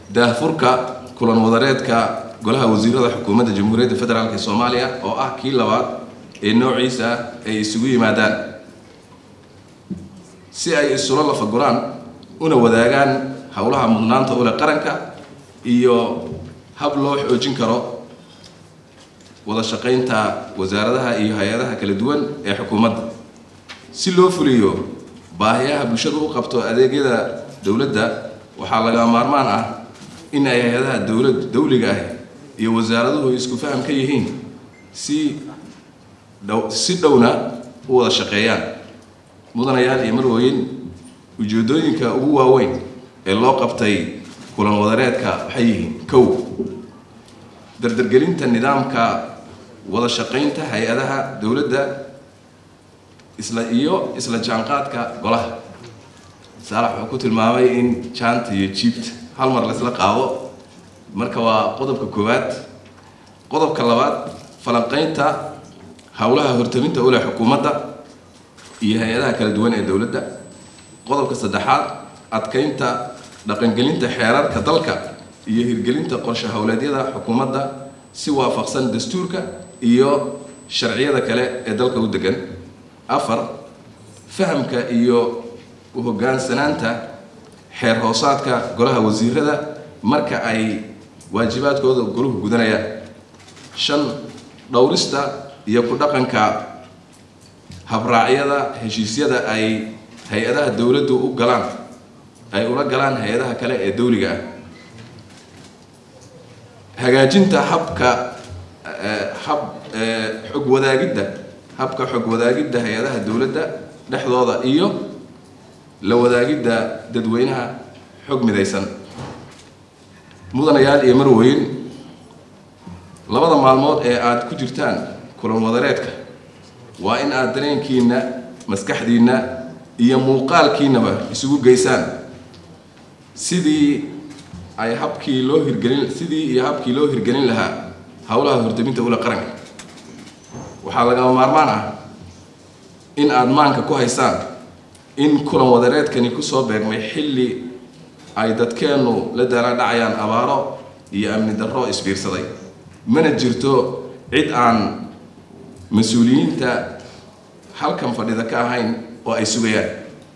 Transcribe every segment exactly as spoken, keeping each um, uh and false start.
daahfurka kulan wadareedka golaha wasiirada xukuumadda jamhuuriyadda federaalka Soomaaliya oo ah kii labaad ee noociisa ay isugu yimaadaan si ay isula la faguraan una wadaagaan hawlaha mudnaanta u leh qaranka iyo hab loo xoojin karo wada shaqaynta wasaaradaha iyo hay'adaha kala duwan ee xukuumadda si loo fuliyo baahiyaha bulshada u qabto adeegyada dawladda waxaa laga maarmaan ah in ay hay'adaha dawladda dawliga ah iyo wasaaraduhu isku faham ka yihiin si si dhowna u wada shaqeeyaan mudanayaal iyo marwooyin ujeedooyinka ugu waaweyn ee loo qabtay kulan wadareedka waxay yihiin kow dardargelinta nidaamka wada shaqaynta hay'adaha dawladda isla iyo isla jaanqaadka golaha saalax wuxuu ku tilmaamay in jaanta iyo jiibta hal mar la isla qaado marka waa qodobka koowaad qodobka labaad falanqaynta hawlaha hortaminta u leh xukuumadda iyo hay'adaha kala duwan ee dawladda qodobka saddexaad adkaynta dhaqangelinta xeerarka dalka iyo hirgelinta qorshe hawleedyada xukuumadda si waafaqsan dastuurka iyo sharciyada kale ee dalka u degan afar fahamka iyo u hoggaansanaanta xeer hoosaadka golaha wasiirada marka ay waajibaadkooda goluhu gudanayaan shan dhowrista iyo ku dhaqanka habraacyada heshiisyada ay hay'adaha dawladdu u galaan ay ula galaan hay'adaha kale ee dawliga ah hagaajinta habka hab xog wadaagidda habka xog wadaagidda hay'adaha dawladda dhexdooda iyo la wadaagidda dadweynaha xog midaysan mudanayaal iyo marwooyin labada maalmood ee aad ku jirtaan kulan wadareedka waa in aad dareenkiina maskaxdiina iyo muuqaalkiinaba isugu geysaan sidii ay habkii loo hirgelin sidii iyo habkii loo hirgelin lahaa hawlaha hortaminta ula qaranka waxaa laga maarmaan ah in aad maanka ku haysaan in kulan wadareedkani ku soo beegmay xilli ay dadkeenu la daalaa dhacayaan abaaro iyo amni darro isbiirsaday mana jirto cid aan mas'uuliyiinta halkan fadhida ka ahayn oo ay sugayaan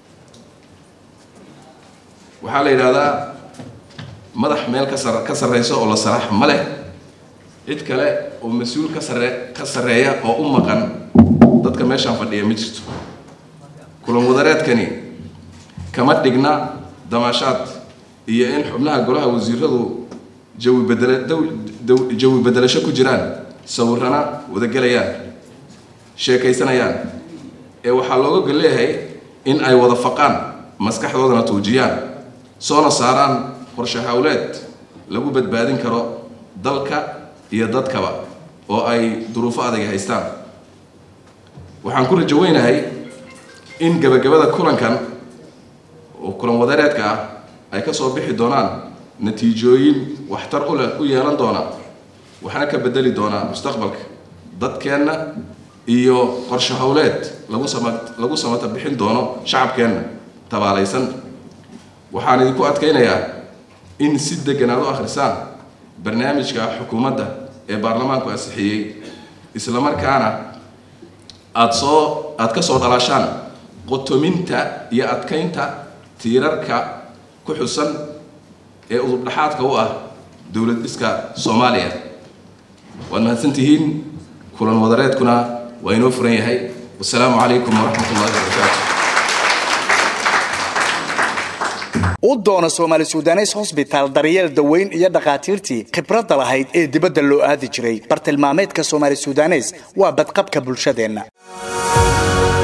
waxaa la yiraahdaa madax meel ka sar ka sareyso oo la sarax ma leh cid kale oo mas'uul ka sare ka sareeya oo u maqan dadka meeshan fadhiya ma jirto kulan wadareedkani kama dhigna damaashaad iyo in xubnaha golaha wasiiradu jawi bedel jawi bedelasho ku jiraan sawirana wada galayaan sheekaysanayaan ee waxaa looga galeeyahay in ay wada faqaan maskaxdoodana tuujiyaan soona saaraan qorshe hawleed lagu badbaadin karo dalka iyo dadkaba oo ay duruufo adag haystaan waxaan ku rajaynahay in gabagabada kulankan oo kulan wadareedka ah ay ka soo bixi doonaan natiijooyin waxtar u leh u yeelan doona waxna ka bedeli doona mustaqbalka dadkeena iyo qorshe hawleed lagu samad lagu samata bixin doono shacabkeena tabaalaysan waxaan idinku adkaynayaa in si degan aad u akhrisaan barnaamijka xukuumadda ee baarlamaanku ansixiyay isla markaana aad soo aad ka soo dhalashaan qotominta iyo adkaynta tiirarka ku xusan ee udub dhaxaadka u ah dawlad dhiska Soomaaliya waad mahadsantihiin kulan wadareedkuna waa inoo furan yahay wassalaamu calaykum waraxmatullaahi wabarakaatuh u doona Soomaali Suudaneys Hospital daryeel daweyn iyo dhaqaatiirtii khibradda lahayd ee dibadda loo aadi jiray bartilmaameedka Soomaali Suudaneys waa badqabka bulshadeena.